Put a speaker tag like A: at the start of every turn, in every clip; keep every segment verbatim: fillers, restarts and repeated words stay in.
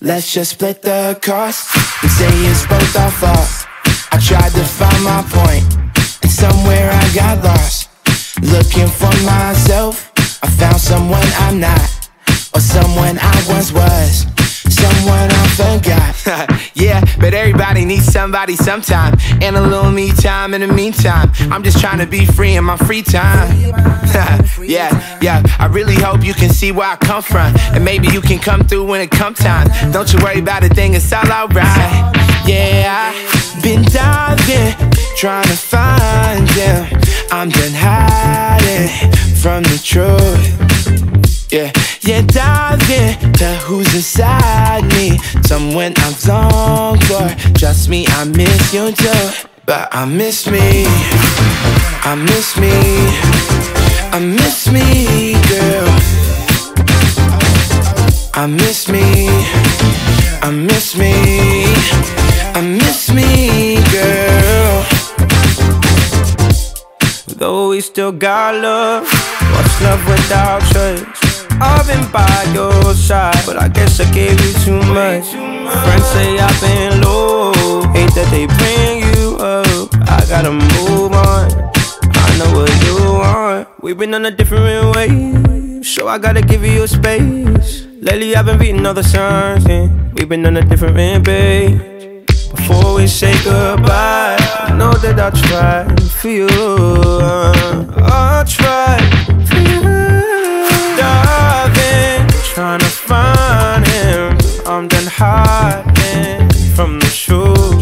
A: let's just split the cost and say it's both our fault. I tried to find my point, and somewhere I got lost. Looking for myself, I found someone I'm not, or someone I once was, someone I forgot. Yeah, but everybody needs somebody sometime, and a little me time in the meantime. I'm just trying to be free in my free time. Yeah, yeah, I really hope you can see where I come from, and maybe you can come through when it come time. Don't you worry about a thing, it's all alright. Yeah, I've been diving, trying to find them. I'm done hiding from the truth. Yeah, yeah, dive into who's inside me, someone I've longed for. Trust me, I miss you too, but I miss me, I miss me, I miss me, girl. I miss me, I miss me, I miss me, girl.
B: Though we still got love, what's love without trust? I've been by your side, but I guess I gave you too much. Friends say I've been low, hate that they bring you up. I gotta move on, I know what you want. We've been on a different way, so I gotta give you a space. Lately I've been reading all the signs, and we've been on a different page. Before we say goodbye, I know that I'll try for you. I'll try for you. Diving, trying to find him. I'm done hiding from the truth.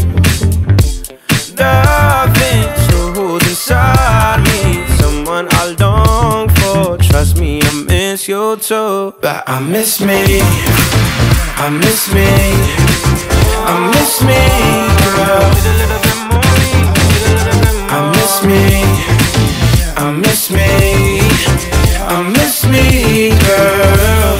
B: Diving to who's inside me, someone I long for. Trust me, I miss you too,
A: but I miss me, I miss me, I miss me, girl. I miss me, I miss me, I miss me, girl.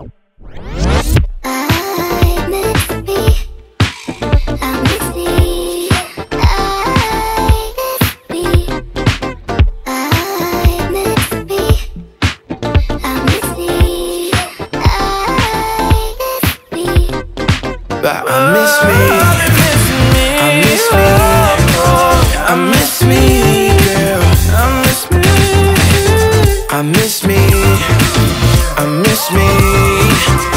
A: But I miss me, I miss me, I miss me, girl. I miss me, I miss me, I miss me.